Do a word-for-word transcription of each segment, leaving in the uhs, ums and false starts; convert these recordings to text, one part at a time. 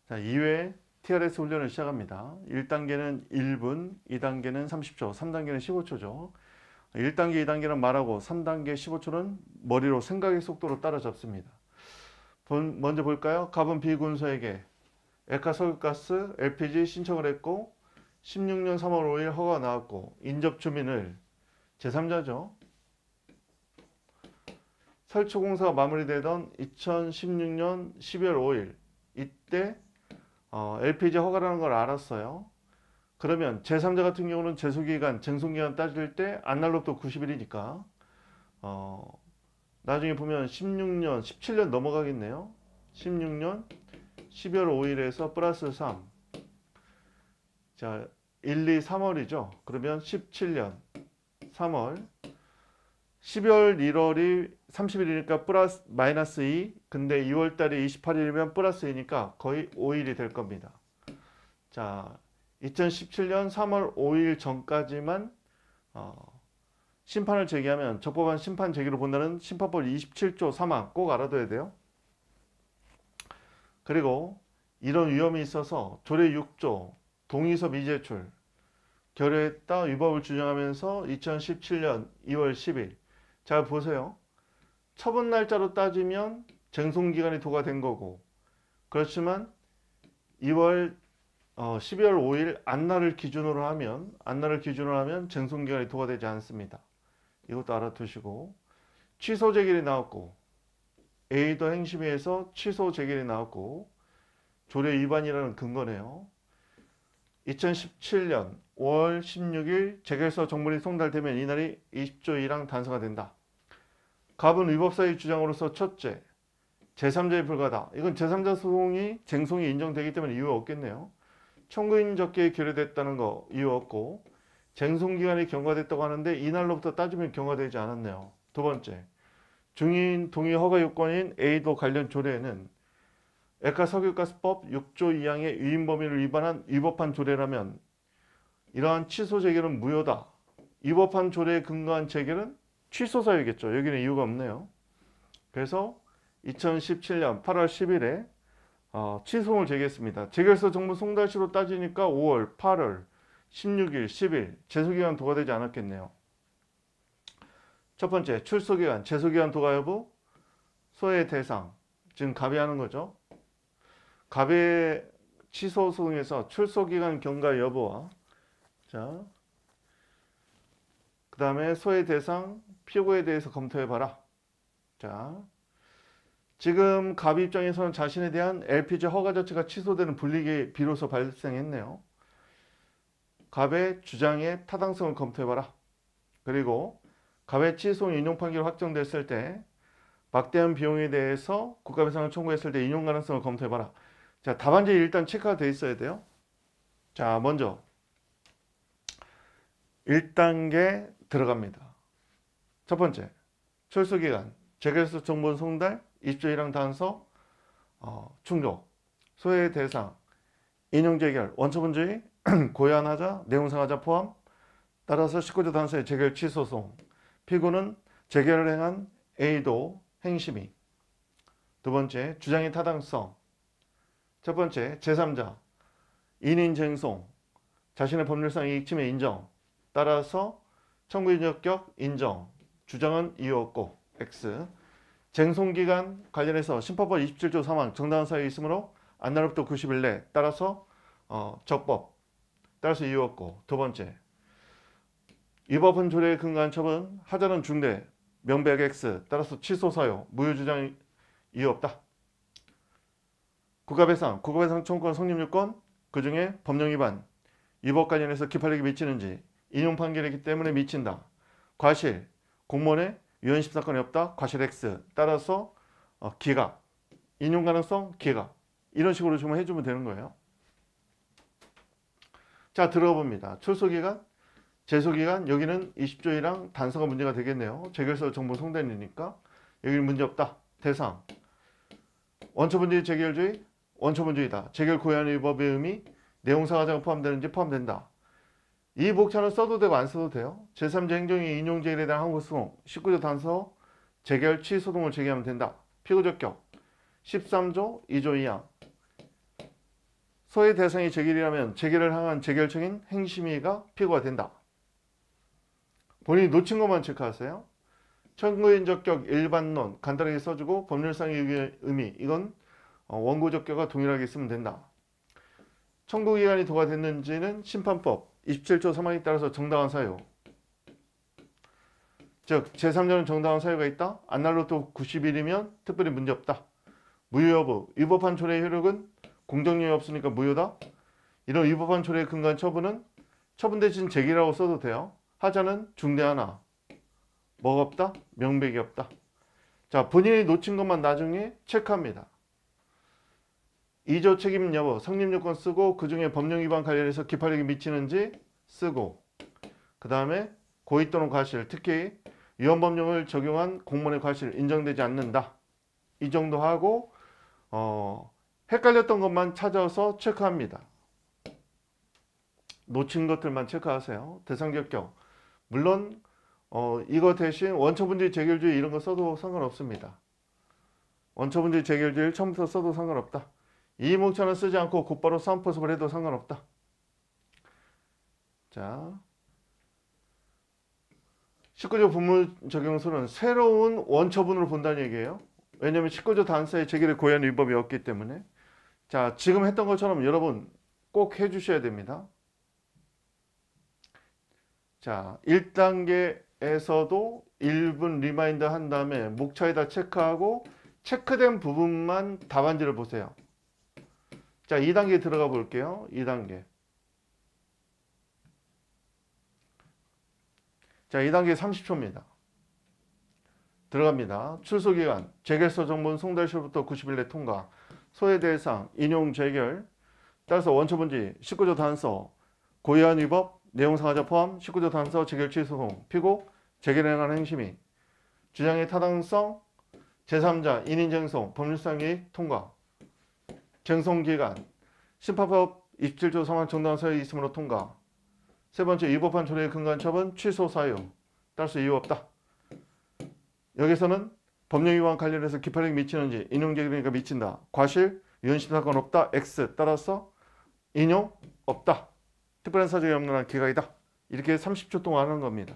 자, 이 회 티알에스 훈련을 시작합니다. 일 단계는 일 분, 이 단계는 삼십 초, 삼 단계는 십오 초죠. 일 단계, 이 단계는 말하고 삼 단계 십오 초는 머리로 생각의 속도로 따라잡습니다. 먼저 볼까요? 갑은 비군소에게 액화 석유가스 엘피지 신청을 했고 십육 년 삼월 오일 허가가 나왔고 인접 주민을 제삼자죠. 설치 공사가 마무리되던 이천십육 년 십이월 오일 이때 어, 엘피지 허가라는 걸 알았어요. 그러면 제삼자 같은 경우는 제소기간, 쟁송기간 따질 때 안날로부터 구십 일이니까 어, 나중에 보면 십육 년, 십칠 년 넘어가겠네요. 십육 년 십이월 오일에서 플러스 삼. 자, 일, 이, 삼월이죠. 그러면 십칠 년 삼월. 십이월, 일월이 삼십 일이니까 플러스 마이너스 이. 근데 이월 달이 이십팔 일이면 플러스 이니까 거의 오 일이 될 겁니다. 자, 이천십칠 년 삼월 오일 전까지만 어, 심판을 제기하면 적법한 심판 제기로 본다는 심판법 이십칠 조 삼 항 꼭 알아둬야 돼요. 그리고 이런 위험이 있어서 조례 육 조 동의서 미제출 결의했다 위법을 주장하면서 이천십칠 년 이월 십일. 자, 보세요. 처분 날짜로 따지면 쟁송기간이 도과된 거고, 그렇지만 이월 어, 십이월 오일 안날을 기준으로 하면 안날을 기준으로 하면 쟁송기간이 도과되지 않습니다. 이것도 알아두시고, 취소 재결이 나왔고 에이더 행심위에서 취소 재결이 나왔고 조례 위반이라는 근거네요. 이천십칠 년 오월 십육일 재결서 정문이 송달되면 이날이 이십 조 일 항 단서가 된다. 갑은 위법사의 주장으로서 첫째, 제삼자에 불과하다. 이건 제삼자 소송이 쟁송이 인정되기 때문에 이유가 없겠네요. 청구인 적계에 결의됐다는 거 이유 없고, 쟁송기간이 경과됐다고 하는데 이날로부터 따지면 경과되지 않았네요. 두 번째, 증인 동의 허가 요건인 에이더 관련 조례에는 액화 석유가스법 육 조 이 항의 위임 범위를 위반한 위법한 조례라면 이러한 취소 재결은 무효다. 위법한 조례에 근거한 재결은 취소 사유겠죠. 여기는 이유가 없네요. 그래서 이천십칠 년 팔월 십일에 어, 취소를 제기했습니다. 재결서 정부 송달시로 따지니까 오월, 팔월, 십육일, 십일 제소기간 도과되지 않았겠네요. 첫 번째, 출소기간, 제소기간 도과 여부, 소의 대상, 지금 갑이 하는 거죠. 갑의 취소 소송에서 출소기간 경과 여부와 자, 그 다음에 소의 대상, 피고에 대해서 검토해봐라. 자, 지금 갑 입장에서는 자신에 대한 엘피지 허가 자체가 취소되는 불이익이 비로소 발생했네요. 갑의 주장의 타당성을 검토해봐라. 그리고 갑의 취소 인용 판결 확정됐을 때 막대한 비용에 대해서 국가배상을 청구했을 때 인용 가능성을 검토해봐라. 자, 답안지에 일단 체크가 되어 있어야 돼요. 자, 먼저 일 단계 들어갑니다. 첫 번째, 출소기간, 재결서 정보 송달, 이십 조 일 항 단서, 어, 충족, 소의 대상, 인용재결, 원처분주의, 고의안하자, 내용상하자 포함, 따라서 십구 조 단서의 재결 취소송, 피고는 재결을 행한 에이더 행심위. 두 번째, 주장의 타당성. 첫 번째, 제삼자, 인인 쟁송, 자신의 법률상 이익침해 인정, 따라서 청구인 적격 인정, 주장은 이유 없고 X. 쟁송기간 관련해서 심판법 이십칠 조 삼 항 정당한 사유 있으므로 안날로부터 구십 일 내 따라서 어, 적법, 따라서 이유 없고. 두 번째, 위법한 조례에 근거한 처분 하자는 중대, 명백 X, 따라서 취소 사유, 무효 주장 이유 없다. 국가배상, 국가배상 청구권 성립요건, 그 중에 법령 위반, 위법 관련해서 기판력이 미치는지, 인용 판결이기 때문에 미친다. 과실, 공무원의 위헌심 사건이 없다. 과실 X. 따라서 어, 기각, 인용 가능성 기각. 이런 식으로 좀 해주면 되는 거예요. 자, 들어가 봅니다. 출소기간, 제소기간, 여기는 이십 조 일 항 단서가 문제가 되겠네요. 재결서 정보 송달이니까 여기는 문제 없다. 대상, 원처분주의 재결주의, 원처분주의다. 재결 고의한 위법의 의미, 내용상하자가 포함되는지 포함된다. 이 복차는 써도 되고 안 써도 돼요. 제삼자 행정위 인용재결에 대한 항고소송, 십구 조 단서 재결 취소송을 제기하면 된다. 피고적격 십삼 조 이 조 이 항 소의 대상이 제결이라면 제결을 향한 제결적인 행심위가 피고가 된다. 본인이 놓친 것만 체크하세요. 청구인적격 일반론 간단하게 써주고 법률상의 의미 이건 원고적격과 동일하게 쓰면 된다. 청구기간이 도과됐는지는 심판법 이십칠 조 삼 항에 따라서 정당한 사유, 즉 제삼자는 정당한 사유가 있다. 안날로또 구십 일이면 특별히 문제없다. 무효 여부, 위법한 조례의 효력은 공정력이 없으니까 무효다. 이런 위법한 조례에 근거한 처분은 처분 대신 제기라고 써도 돼요. 하자는 중대하나 뭐가 없다? 명백이 없다. 자, 본인이 놓친 것만 나중에 체크합니다. 이 조 책임 여부, 성립요건 쓰고 그 중에 법령 위반 관련해서 기판력이 미치는지 쓰고, 그 다음에 고의 또는 과실, 특히 위헌법령을 적용한 공무원의 과실 인정되지 않는다. 이 정도 하고 어, 헷갈렸던 것만 찾아서 체크합니다. 놓친 것들만 체크하세요. 대상격격. 물론 어, 이거 대신 원처분주의 재결주의 이런 거 써도 상관없습니다. 원처분주의 재결주의를 처음부터 써도 상관없다. 이의목차는 쓰지 않고 곧바로 사원포섭을 해도 상관없다. 자, 십구 조 분무적용서는 새로운 원처분으로 본다는 얘기예요. 왜냐하면 십구 조 단서의 제결의 고의한 위법이 없기 때문에. 자, 지금 했던 것처럼 여러분 꼭 해주셔야 됩니다. 자, 일 단계에서도 일 분 리마인드 한 다음에 목차에다 체크하고 체크된 부분만 답안지를 보세요. 자, 이 단계 들어가 볼게요. 이 단계. 자, 이 단계 삼십 초입니다. 들어갑니다. 출소기간, 재결서 정본 송달시로부터 구십 일 내 통과, 소외 대상, 인용 재결, 따라서 원처분지, 십구 조 단서, 고의한 위법, 내용상하자 포함, 십구 조 단서, 재결 취소송, 피고, 재결에 관한 행심이, 주장의 타당성, 제삼자, 인인쟁송, 법률상의 통과, 쟁송기간, 심판법 이십칠 조 삼 항 정당한 사유 있으므로 통과, 세 번째, 위법한 조례에 근거한 처분, 취소 사유, 따라서 이유 없다. 여기서는 법령 위반 관련해서 기판력이 미치는지, 인용 재결이니까 미친다. 과실, 위헌심 사건 없다. X, 따라서 인용 없다. 특별한 사정이 없는 한 기각이다. 이렇게 삼십 초 동안 하는 겁니다.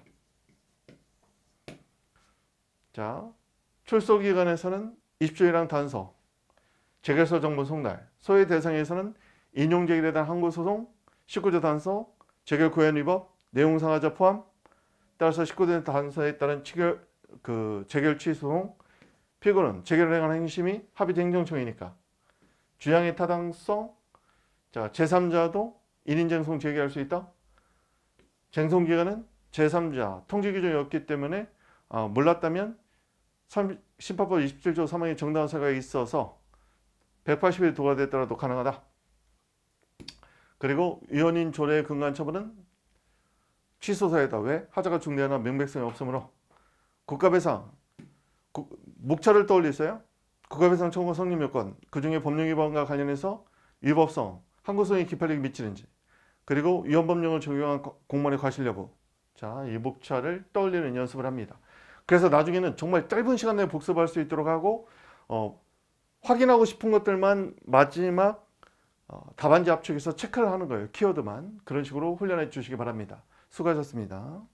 자, 출소기간에서는 이십 조 일 항 단서, 재결서 정본 송달, 소외 대상에서는 인용 재결에 대한 항고소송, 십구 조 단서, 재결 고의한 위법, 내용상하자 포함, 따라서 십구 조 단서에 따른 치결, 그 재결 취소송, 피고는 재결을 행한 행심이 합의된 행정청이니까 주장의 타당성, 자 제삼자도 인인쟁송 제기할 수 있다. 쟁송기간은 제삼자 통지 규정이 없기 때문에 어, 몰랐다면 심판법 이십칠 조 삼 항의 정당한 사유가 있어서 백팔십 일 도과됐더라도 가능하다. 그리고 위헌인 조례에 근거한 처분은 취소사유다. 왜? 하자가 중대하나 명백성이 없으므로. 국가배상, 국, 목차를 떠올리세요. 국가배상 청구 성립요건, 그 중에 법령 위반과 관련해서 위법성, 항고소송의 기판력이 미치는지, 그리고 위헌법령을 적용한 공무원의 과실 여부. 자, 이 목차를 떠올리는 연습을 합니다. 그래서 나중에는 정말 짧은 시간 내에 복습할 수 있도록 하고 어, 확인하고 싶은 것들만 마지막 어, 답안지 압축해서 체크를 하는 거예요. 키워드만. 그런 식으로 훈련해 주시기 바랍니다. 수고하셨습니다.